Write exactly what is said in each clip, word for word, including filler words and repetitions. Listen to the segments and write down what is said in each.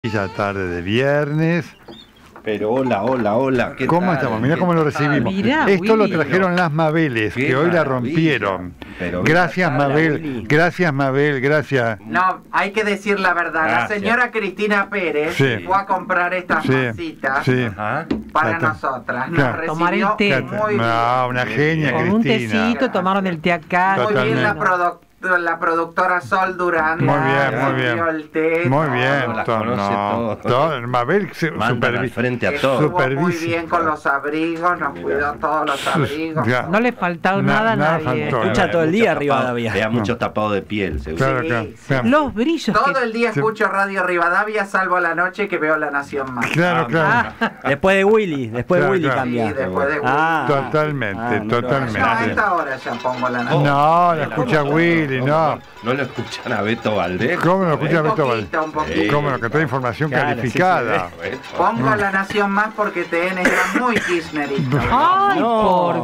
Ya tarde de viernes. Pero hola, hola, hola. ¿Qué ¿Cómo tal? estamos? Mirá cómo lo recibimos. Mirá, Esto Willy. lo trajeron las Mabeles, que hoy la rompieron. Pero Gracias, mira, Mabel. Willy. Gracias, Mabel. Gracias. No, hay que decir la verdad. Gracias. La señora Cristina Pérez Sí. fue a comprar estas Sí, masitas sí. Ajá. para Claro. nosotras. Nos Claro. Tomar el recibió té. muy bien. No, una genia, Con un Cristina. tecito, tomaron el té acá. Muy bien la, Totalmente. produ- la productora Sol Durán. Muy bien, nos muy bien. recibió el té, Muy todo. bien. las to- conoce no, todas. todo- Mabel se- Mandan al supervi- frente a Estuvo todos. muy supervisa. bien con los abrigos, nos cuidó todos los abrigos. Ya. No le faltó Na- nada a nada nadie. faltó. Escucha todo el día Rivadavia. Vea mucho tapado de piel, seguro. Claro, Sí, claro. sí. Claro, Los brillos. Todo que- el día Sí. escucho Radio Rivadavia, salvo la noche que veo La Nación Más. claro. claro. Ah, Después de Willy, después Claro, de Willy claro. Sí, cambia. después de Ah. Totalmente, Ah, no, totalmente. No, a esta hora ya pongo La Nación. No, la escucha Willy, ¿Cómo no. ¿No lo escuchan a Beto Valdés? ¿Cómo lo escucha Un Beto poquito, Val- un poquito. ¿Cómo lo que trae información Claro, calificada? Beto. Pongo La Nación Más porque T N está muy kirchnerista. ¡Ay, No. por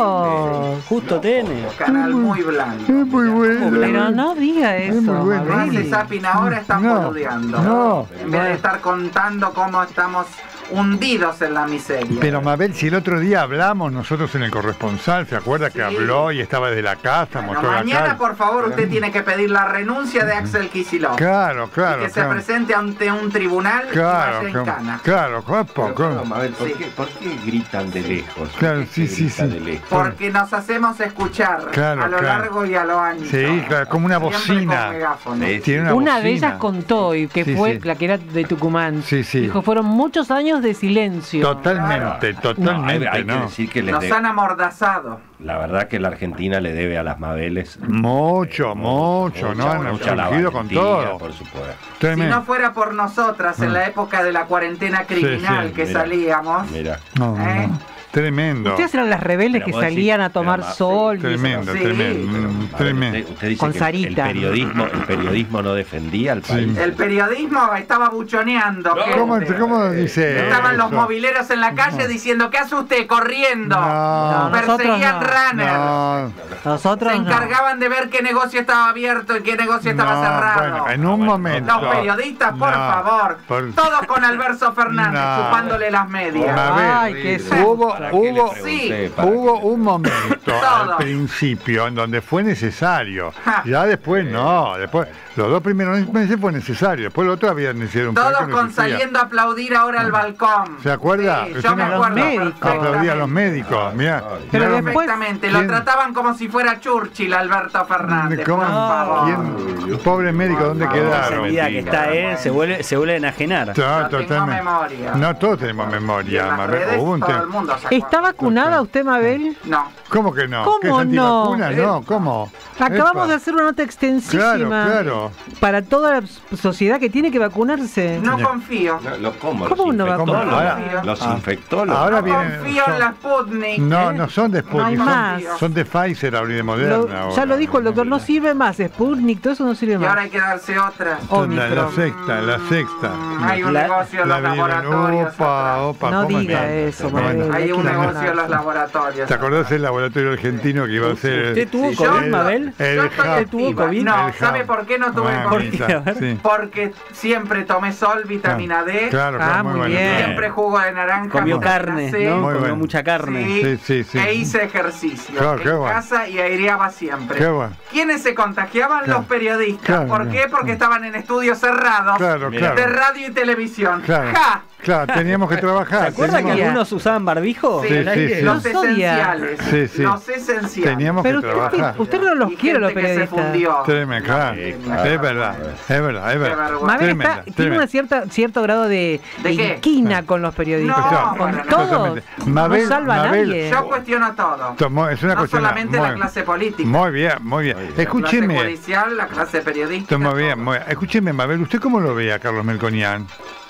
Dios! Justo tiene. Canal muy blanco. Es muy bueno. Pero no diga eso, muy bueno. Mabel. Hace zapping ahora, están No, boludeando. no. En vez de estar contando cómo estamos hundidos en la miseria. Pero Mabel, si el otro día hablamos nosotros en el corresponsal, ¿se acuerda que Sí. habló y estaba desde la casa, Bueno, mostró la mañana, cara? por favor, usted tiene que pedir la renuncia de Axel Kicillof. Claro, claro, y que se claro. presente ante un tribunal y Claro, vaya en claro, cana. claro, ¿cómo? Pero, ¿Cómo? Mabel, ¿por, Sí. qué, ¿por qué gritan de lejos? Claro, ¿Por qué sí, se sí, grita sí. de lejos? Porque nos hacemos escuchar Claro, a lo claro. largo y a lo ancho. Sí, claro, como una Siempre bocina. con megáfono. Sí. Tiene una, Una de bocina. ellas contó, y que Sí, fue sí. la que era de Tucumán. Sí, sí. Dijo, fueron muchos años de silencio. Totalmente, No, totalmente, hay, hay que ¿no? decir que les Nos de- han amordazado. la verdad que la Argentina le debe a las Mabeles Mucho, mucho, ¿no? Han mucha la surgido con valentía, todo. por supuesto. Si Tremendo. no fuera por nosotras en Mm. la época de la cuarentena criminal sí, que mira. salíamos, Mira. No, no, ¿Eh? no. Tremendo. Ustedes eran las rebeldes Pero que vos decís, salían a tomar pero, ma- sol. y Tremendo, Sí, tremendo, pero, mm, A ver, tremendo. usted, usted dice Con que Sarita. el periodismo, el periodismo no defendía al Sí. país. el periodismo estaba buchoneando. No. gente. ¿Cómo, cómo dice Estaban los eso? mobileros en la calle diciendo, ¿qué hace usted corriendo? No, Perseguían nosotros no. runners. No. Nosotros Se no. encargaban de ver qué negocio estaba abierto y qué negocio estaba No, cerrado. bueno, en un bueno, momento. Los periodistas, por No, favor. por- Todos con Alberto Fernández, No. chupándole las medias. Mabel, Ay, qué hubo, ¿Para qué le hubo, pregunté? Sí. ¿Para hubo qué? un momento al Todo. principio en donde fue necesario. Ja. Ya después no, después los dos primeros meses fue necesario, después el otro había necesario un plan Todos que no con existía. saliendo a aplaudir ahora al balcón. ¿Se acuerda? Sí, Usted yo me me- acuerdo. Los médicos. Aplaudía a los médicos, mirá. Pero mirá, después- Perfectamente, lo ¿quién- trataban como si fuera Churchill, Alberto Fernández. ¿Cómo? Por favor. ¿Quién? Pobre médico, ¿dónde Por favor. Esa quedaron? vida que está él se vuelve, se vuelve a enajenar. No, Yo tengo totalmente. memoria. No todos tenemos Y en memoria, las Mabel. redes Hubo un todo tema- el mundo se acuerda. ¿Está vacunada usted, Mabel? No. ¿Cómo que no? ¿Cómo ¿Qué es no? antivacuna? No, ¿cómo? Acabamos Epa. de hacer una nota extensísima Claro, claro. para toda la sociedad que tiene que vacunarse. No Sí. confío. No, lo- ¿Cómo? ¿Cómo los no va a infectólogos. confío? Los Ah. infectólogos. Ahora No vienen- confío son- en la Sputnik. No, ¿eh? no son de No hay Sputnik, son, más. son de Pfizer ahora y de Lo- Moderna. ahora. ya lo dijo el doctor, no sirve más. Sputnik, todo eso no sirve Y ahora más. hay que darse otra. La, Omicron. la sexta, la sexta. Mm, Hay un La- negocio en La los vieron, laboratorios. opa, atrás. opa, No ¿cómo diga está? eso, Bueno, Mabel. Hay un que negocio en los relajarse. laboratorios. ¿Te acordás del laboratorio argentino que iba a ser? ¿Usted tuvo Sí, yo- COVID, Mabel? El Yo estoy Hub. ¿Tuvo activa. COVID? No, El ¿sabe Hub. por qué no tuve Ah, COVID? qué? A ver. sí. Porque siempre tomé sol, vitamina D, Claro, claro, Ah, muy, muy bueno. bien. siempre jugo de naranja, Comió vitamina carne, C, ¿no? Muy Comió bueno. mucha carne. Sí, Sí, sí, sí. e hice ejercicio Claro, qué en bueno. casa y aireaba siempre. Qué bueno. ¿Quiénes se contagiaban? Claro. Los periodistas. Claro, ¿Por claro. qué? Porque estaban en estudios cerrados Claro, Mira. de claro. radio y televisión. Claro, ¡Ja! claro, teníamos que trabajar. ¿Se acuerda que teníamos- algunos usaban barbijo? Sí, en el sí, aire? sí. Los Los odia. esenciales. Sí, sí. Los esenciales. Teníamos Pero que usted, trabajar. usted no los Y quiere, los gente que se periodistas. fundió. Tremendo, claro. Sí, Es claro. verdad, es verdad, es verdad. vergüenza. Mabel Tremenda, está, tiene tremenda. un cierta, cierto grado de, ¿De qué? inquina con los periodistas. No, con para todos. Totalmente. Mabel- no salva a Mabel- nadie. Yo cuestiono todo. Tomó- es una No cuestión solamente muy, la clase política. muy bien, muy bien. Muy bien. La clase Escúcheme, policial, la clase periodística. muy bien, todo. muy bien. Escúcheme, Mabel, ¿usted cómo lo ve a Carlos Melconian?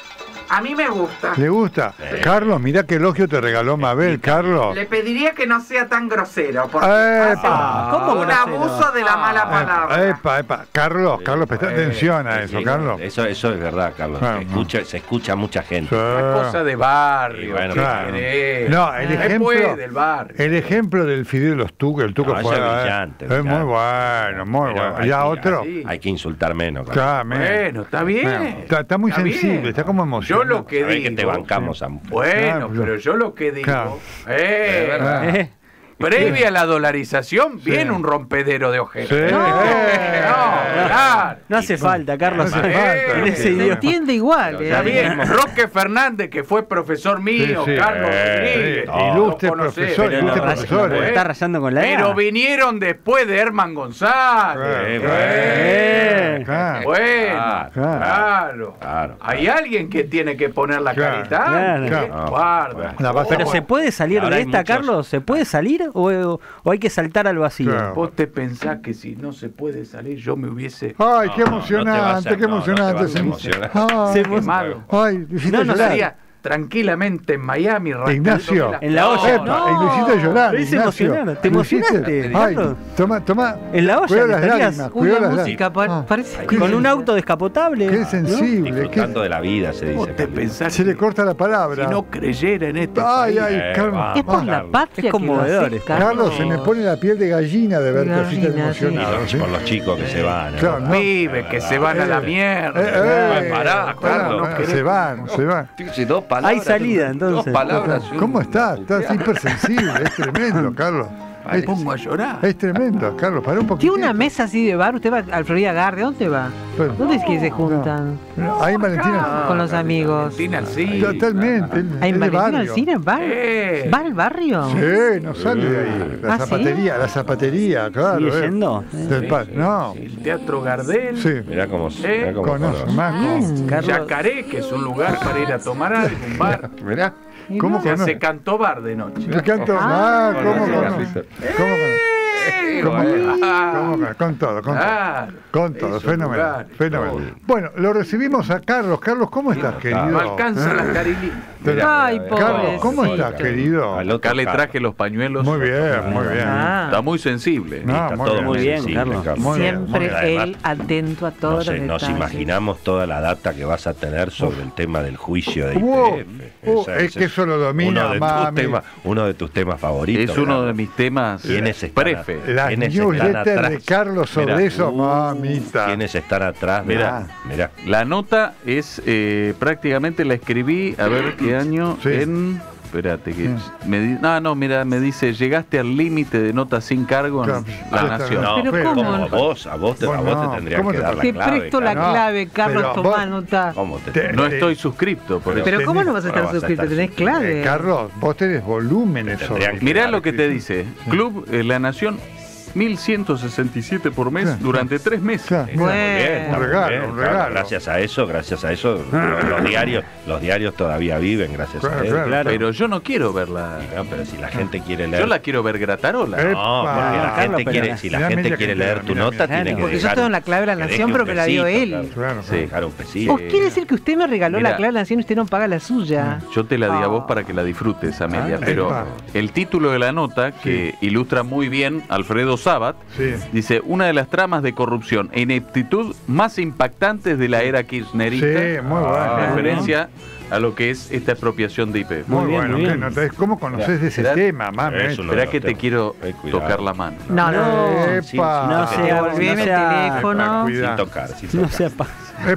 A mí me gusta. ¿Le gusta? Carlos, mirá qué elogio te regaló Mabel, Carlos. Le pediría que no sea tan grosero, porque Epa. hace ¿Cómo un grosero? abuso de la mala palabra. Epa, epa. Carlos, Carlos, presta atención a eso, Sí, Carlos. Eso, eso es verdad, Carlos. Claro, se, escucha, se escucha mucha gente. Una cosa de barrio. Y bueno, ¿qué claro. querés? No, el Se ejemplo- puede, del barrio. El ejemplo del Fidel de los Tucos, el Tuco No, ese fue, es eh, brillante, es brillante. muy bueno, muy Pero bueno. hay Ya que- otro. así. Hay que insultar menos, Carlos. Claro, men. Bueno, está bien. Está, está muy Está sensible, bien. está como Yo emocionado. lo que Sabés digo. que te bancamos a... Bueno, Claro, pero yo lo que digo. Claro. Eh, Ah. Eh, previa a la dolarización viene un rompedero de ojeras. Sí. No, Eh. no, claro. no hace falta, Carlos. No hace Eh, falta. En ese Se idioma. entiende igual. Pero eh. Está bien, Roque Fernández, que fue profesor mío, Sí, sí. Carlos Eh, Rodríguez. sí, lo ilustre conocés. profesor, Pero ilustre no, raya- profesor. no, eh. está rayando con la edad. Pero vinieron después de Herman González. Eh, Eh, Claro. Bueno, Claro, claro. claro. Hay alguien que tiene que poner la Claro, carita. antes, claro. ¿eh? Claro. Guarda. La base- Pero ¿se puede salir Ahora de hay esta, muchos- Carlos? ¿Se puede salir o, o hay que saltar al vacío? Claro. Vos te pensás que si no se puede salir, yo me hubiese Ay, qué No, no, no te va a emocionante, hacer, qué no, no te emocionante. vas a emocionar. Ay, Se quemado. ay, Luisito No, no llorar. sería tranquilamente en Miami rascándome Ignacio. En la olla. Epa, No, y Luisito llorar. lo hice Ignacio. emocionar. ¿Te Luisito, emocionaste, ay, Carlos? toma, toma. En la olla Cuidado que las estarías- lágrimas, Uy, cuidado la las música lágrimas. pa- parece qué Con un sen- auto descapotable. Qué ¿no? sensible. Qué, Disfrutando de la vida, se Vos dice. te Carlos. pensás se le que corta la palabra. si no creyera en este Ay, país. ay, Eh, Carlos. va. Es por la Carlos. patria. Es conmovedor que lo esto. haces, Carlos, se me pone la piel de gallina de verte así tan Gallina, sí. Y emocionado. los- ¿sí? con los chicos que se van. ¿eh? Claro, no. Vive, que se van a la Eh, mierda. Eh, eh, Ay, pará, pará, Carlos. pará, se van, se van. Fíjese, dos palabras. Hay salida, entonces. Dos palabras. y un- ¿Cómo está? Estás hipersensible, es tremendo, Carlos. Me Es, pongo a llorar. es tremendo, Carlos, para un poquito. Tiene una mesa así de bar. ¿Usted va al Florida Garde? ¿Dónde va? Pero- ¿Dónde es que se juntan? Ahí Valentina. Con los amigos. Valentina, sí. Totalmente. él- ¿Hay es de Valentina al barrio. cine? ¿Va? Eh. ¿Va al barrio? Sí, no sale de ahí. La ¿Ah, sí? zapatería, la zapatería, claro. ¿Sigue eh. yendo? Del pa- No, El Teatro Gardel. sí. Mirá cómo, Eh, mirá cómo Conoce conoce. más. Mm. Carlos. Yacaré, que es un lugar para ir a tomar algo, un bar. Mirá. ¿Cómo Se hace conoce? canto bar de noche. Me canto. Ah, ¿cómo Conoce, conoce? Carlito. ¿Cómo conoce? Eh, ¿Cómo bueno. ¿Cómo conoce? Con todo, con todo. Claro. Con todo, Esos fenomenal, lugares, fenomenal. todo. Bueno, lo recibimos a Carlos. Carlos, ¿cómo estás, querido? No alcanza la carilina. Mirá, Ay, mirá, pobre. Carlos, ¿cómo pobrecito. estás, querido? Al otro Acá le Carlos. traje los pañuelos. Muy bien, muy bien. Ah. Está muy sensible. No, Está muy todo bien. Muy bien, sensible, Carlos. Muy bien, Siempre muy bien. él Además, atento a todos No sé, los nos detalles. imaginamos toda la data que vas a tener sobre el tema del juicio de Wow, I P F. oh, Esa- es ese que eso lo domina, uno de, mami. tus temas, uno de tus temas favoritos. Es uno Carlos. de mis temas ¿Quiénes están prefe. Las ¿Quiénes están newsletters atrás? de Carlos sobre Mirá. eso, Uh, mamita. ¿Quiénes están atrás? Mirá. Mirá. La nota es eh, prácticamente la escribí, a ver qué año, Sí. en... Espérate, que Sí. me di- no, no, mira, me dice, llegaste al límite de notas sin cargo en Claro, La ahí está, Nación. No, Pero pero ¿cómo? como a vos, a vos te, a Bueno, vos no, te tendrían ¿cómo que te dar la Te clave. presto la Carlos. No, clave, Carlos, pero tomá vos- nota. ¿Cómo te, Te- No Eh, estoy suscripto, por pero- eso. Pero ¿cómo no vas a No estar vas a suscrito? estar Tenés suscrito. clave. Eh, Carlos, vos tenés volúmenes Te sobre tendrían que- Mirá Claro, lo que sí, te sí. dice. Club eh, La Nación, mil ciento sesenta y siete por mes Claro. durante tres meses. Claro. Está muy Bueno. bien, está Un muy regalo, bien, un claro, regalo. gracias a eso, gracias a eso, los diarios, los diarios todavía viven gracias Claro, a eso. claro. Claro. Pero yo no quiero verla. No, pero si la gente quiere leer, Yo la quiero ver gratarola. Eh, no, porque la Epa. gente Carlos, quiere, pero- si la Mirá, gente mira quiere que- leer tu mira, nota, mira. tiene que Porque yo dejar tengo un- la clave de la que nación, deje pero un me la dio pesito, él. claro. Claro, Sí. Dejar un pesito. ¿O quiere decir que usted me regaló Mira. la clave de la nación y usted no paga la suya? Yo te la di a vos Ah. para que la disfrutes, Amelia, Ah, pero epa. el título de la nota, que ilustra muy bien Alfredo Sabat, Sí. dice, una de las tramas de corrupción e ineptitud más impactantes de la era kirchnerista, Sí, muy bueno. en referencia a lo que es esta expropiación de I P F. Muy Muy bien, bueno. muy ¿qué bien. nota es? ¿Cómo conoces de ese Mirá. tema, mami? Es uno Esperá de que los te temas. quiero Eh, cuidado. tocar la mano. No, no. Epa. No Sí, sea, Devolveme no el sea, teléfono. Cuidado. Sin tocar, sin no tocar. sea pa-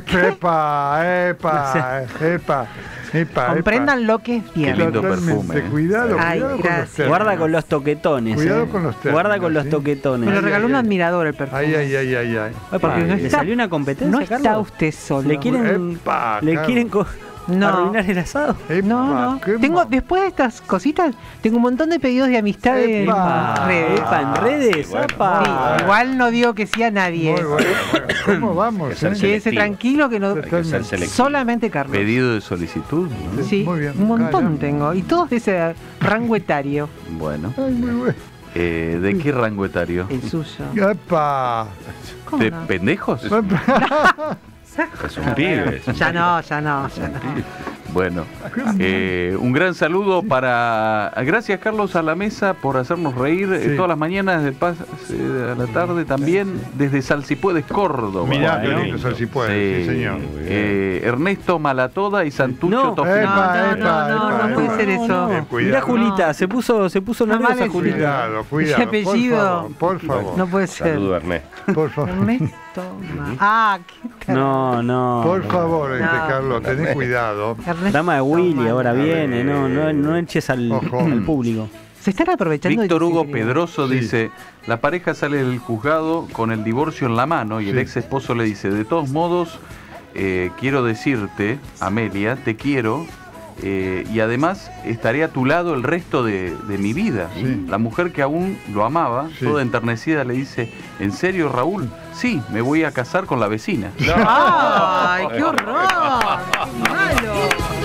Epa, epa, epa, epa. Comprendan lo que es Qué bien. lindo Totalmente. perfume, eh. Cuidado, Ay, cuidado con los gracias. términos. Guarda con los toquetones. Cuidado eh. con los términos, Guarda con los ¿sí? toquetones. Me lo Ay, regaló ay, un ay. admirador el perfume. Ay, ay, ay, ay, ay. Ay, porque no ¿Le está, salió una competencia, no está Carlos? usted solo. ¿Le quieren, Epa, ¿le Carlos. quieren co- No. arruinar el asado? Epa, No, no. qué Tengo, ma- después de estas cositas, tengo un montón de pedidos de amistad en Epa. redes. Epa, en redes, bueno. apa. Sí, igual no digo que sí a nadie. Muy bueno. ¿Cómo vamos? Hay que ser eh? Quédese selectivo. tranquilo que no. Hay que ser selectivo. Solamente Carlos. Pedido de solicitud, ¿no? Sí, Muy bien. un montón Caramba. tengo. Y todos de ese rango etario. Bueno, Ay, muy bueno. eh, ¿de qué rango etario? El suyo. Epa. ¿Cómo ¿De no? pendejos? Es un pibe. es un Ya pibe. no, ya no, ya no. Bueno, eh, un gran saludo para... Gracias, Carlos, a la mesa por hacernos reír eh, Sí. todas las mañanas, de paz, eh, a la tarde también, desde Salsipuedes, Córdoba. Mirá Bueno, qué lindo Sal si puede, sí, Sí. señor. Eh, Ernesto Malatoda y Santucho No. Tofino. Epa, No, no, epa, no, no, epa, no puede epa. ser eso. Eh, Mirá, cuidado. Julita, se puso, se puso No nerviosa, vale, Julita. Cuidado, cuidado. Ese apellido. Por favor, por favor. No puede ser. Saludo, Ernest. Por favor. Ernesto. Ma- Ah, qué No, no. Por favor, este, No. Carlos, tenés cuidado. Ernesto Dama de Willy Ma- ahora viene, no, no, no eches al, Ojo. al público. Se están aprovechando de Víctor que Hugo se- Pedroso Sí. dice, la pareja sale del juzgado con el divorcio en la mano y el Sí. ex esposo le dice, de todos modos, eh, quiero decirte, Amelia, te quiero eh, y además estaré a tu lado el resto de, de mi vida. Sí. La mujer que aún lo amaba, Sí. toda enternecida, le dice, ¿en serio, Raúl? Sí, me voy a casar con la vecina. ¡Ay, qué horror! ¡Qué malo!